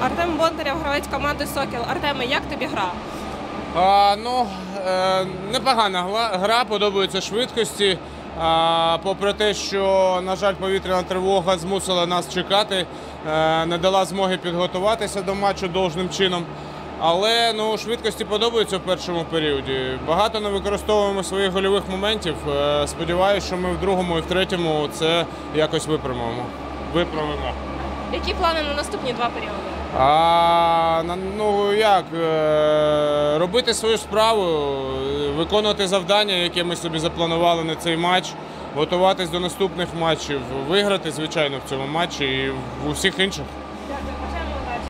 Артем Бондарєв, гравець команди «Сокіл». Артеме, як тобі гра? Непогана гра, подобаються швидкості. Попри те, що, на жаль, повітряна тривога змусила нас чекати, не дала змоги підготуватися до матчу должним чином. Але швидкості подобаються в першому періоді. Багато не використовуємо своїх гольових моментів. Сподіваюся, що ми в другому і в третьому це якось виправимо. Які плани на наступні два періоди? Робити свою справу, виконувати завдання, які ми собі запланували на цей матч, готуватись до наступних матчів, виграти, звичайно, в цьому матчі і в усіх інших.